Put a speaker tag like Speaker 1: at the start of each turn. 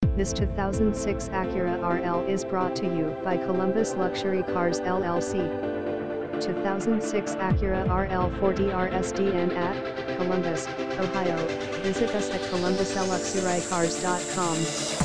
Speaker 1: This 2006 Acura RL is brought to you by Columbus Luxury Cars LLC. 2006 Acura RL 4DRSDN at Columbus, Ohio. Visit us at columbusluxurycars.com.